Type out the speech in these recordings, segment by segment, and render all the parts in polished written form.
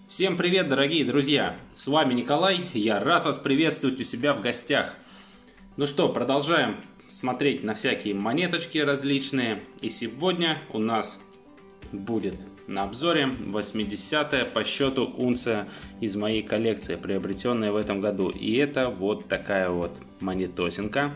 Всем привет, дорогие друзья! С вами Николай, я рад вас приветствовать у себя в гостях. Ну что, продолжаем смотреть на всякие монеточки различные. И сегодня у нас будет на обзоре 80-я по счету унция из моей коллекции, приобретенная в этом году. И это вот такая вот монетосинка.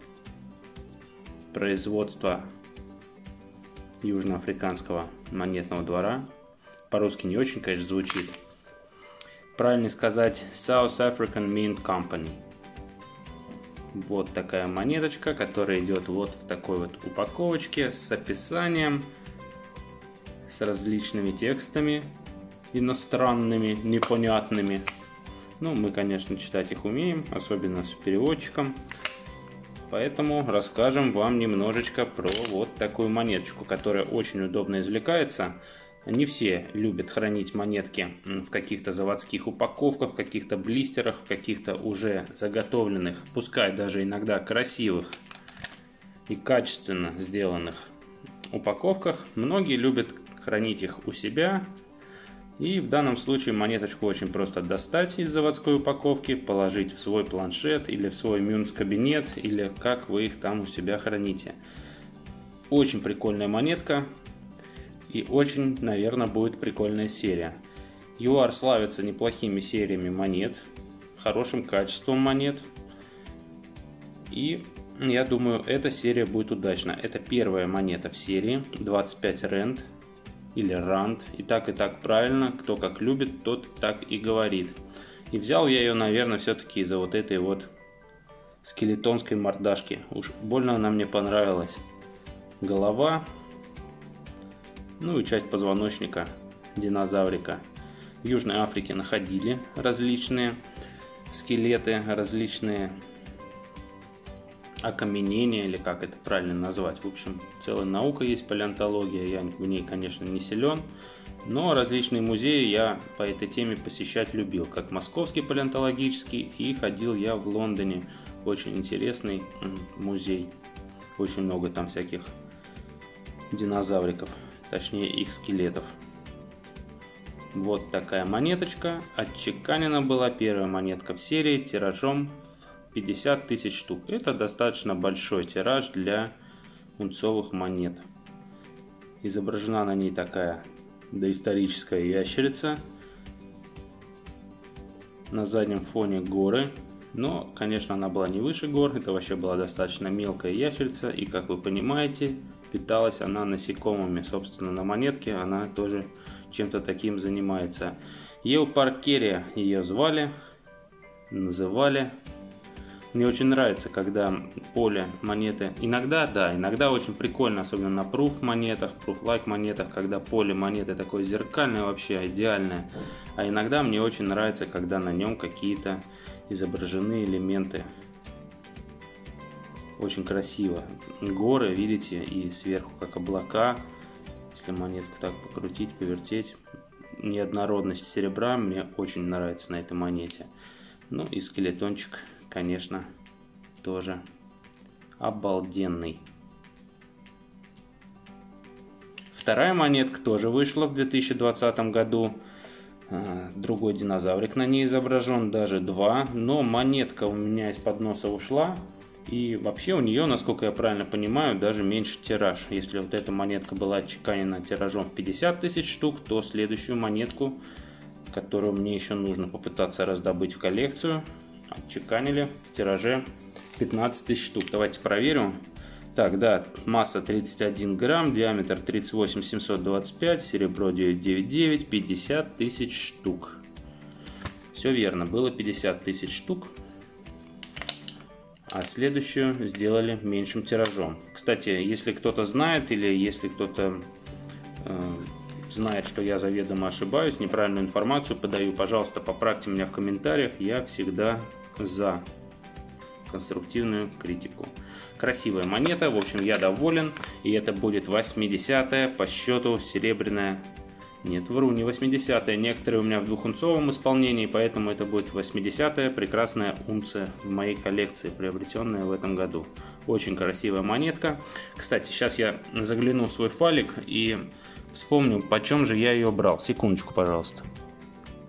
Производство Южноафриканского монетного двора. По-русски не очень, конечно, звучит. Правильно сказать South African Mint Company. Вот такая монеточка, которая идет вот в такой вот упаковочке с описанием, с различными текстами иностранными, непонятными. Ну, мы, конечно, читать их умеем, особенно с переводчиком. Поэтому расскажем вам немножечко про вот такую монеточку, которая очень удобно извлекается. Не все любят хранить монетки в каких-то заводских упаковках, в каких-то блистерах, в каких-то уже заготовленных, пускай даже иногда красивых и качественно сделанных упаковках. Многие любят хранить их у себя. И в данном случае монеточку очень просто достать из заводской упаковки, положить в свой планшет или в свой Мюнц-кабинет, или как вы их там у себя храните. Очень прикольная монетка. И очень, наверное, будет прикольная серия. ЮАР славится неплохими сериями монет, хорошим качеством монет. И я думаю, эта серия будет удачна. Это первая монета в серии, 25 Rand или Rand. И так правильно, кто как любит, тот так и говорит. И взял я ее, наверное, все-таки из-за вот этой вот скелетонской мордашки. Уж больно она мне понравилась. Голова. Ну и часть позвоночника динозаврика. В Южной Африке находили различные скелеты, различные окаменения, или как это правильно назвать. В общем, целая наука есть, палеонтология. Я в ней, конечно, не силен. Но различные музеи я по этой теме посещать любил. Как Московский палеонтологический, и ходил я в Лондоне. Очень интересный музей. Очень много там всяких динозавриков. Точнее их скелетов. Вот такая монеточка. Отчеканена была первая монетка в серии тиражом в 50 тысяч штук. Это достаточно большой тираж для унцовых монет. Изображена на ней такая доисторическая ящерица. На заднем фоне горы. Но, конечно, она была не выше гор. Это вообще была достаточно мелкая ящерица. И, как вы понимаете, питалась она насекомыми. Собственно, на монетке она тоже чем-то таким занимается. Еупаркерия ее звали, называли. Мне очень нравится, когда поле монеты, иногда очень прикольно, особенно на proof монетах, proof-like монетах, когда поле монеты такое зеркальное, вообще идеальное. А иногда мне очень нравится, когда на нем какие-то изображены элементы. Очень красиво. Горы, видите, и сверху как облака. Если монетку так покрутить, повертеть. Неоднородность серебра мне очень нравится на этой монете. Ну и скелетончик, конечно, тоже обалденный. Вторая монетка тоже вышла в 2020 году. Другой динозаврик на ней изображен, даже два. Но монетка у меня из-под носа ушла. И вообще у нее, насколько я правильно понимаю, даже меньше тираж. Если вот эта монетка была отчеканена тиражом в 50 тысяч штук, то следующую монетку, которую мне еще нужно попытаться раздобыть в коллекцию, отчеканили в тираже 15 тысяч штук. Давайте проверим. Так, да, масса 31 грамм, диаметр 38 725, серебро 999, 50 тысяч штук. Все верно, было 50 тысяч штук. А следующую сделали меньшим тиражом. Кстати, если кто-то знает или если кто-то знает, что я заведомо ошибаюсь, неправильную информацию подаю, пожалуйста, поправьте меня в комментариях. Я всегда за конструктивную критику. Красивая монета, в общем, я доволен. И это будет 80-я по счету серебряная. Нет, вру, не 80-я. Некоторые у меня в двухунцовом исполнении, поэтому это будет 80-я прекрасная унция в моей коллекции, приобретенная в этом году. Очень красивая монетка. Кстати, сейчас я загляну в свой файлик и вспомню, почем же я ее брал. Секундочку, пожалуйста.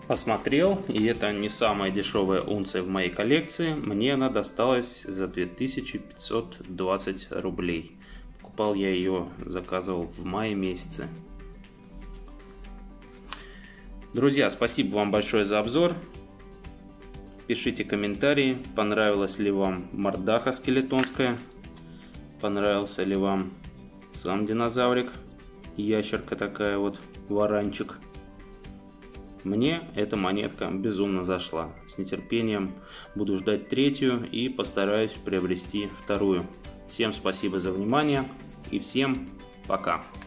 Посмотрел, и это не самая дешевая унция в моей коллекции. Мне она досталась за 2520 рублей. Покупал я ее, заказывал в мае месяце. Друзья, спасибо вам большое за обзор. Пишите комментарии, понравилась ли вам мордаха скелетонская, понравился ли вам сам динозаврик, ящерка такая вот, варанчик. Мне эта монетка безумно зашла. С нетерпением буду ждать третью и постараюсь приобрести вторую. Всем спасибо за внимание и всем пока.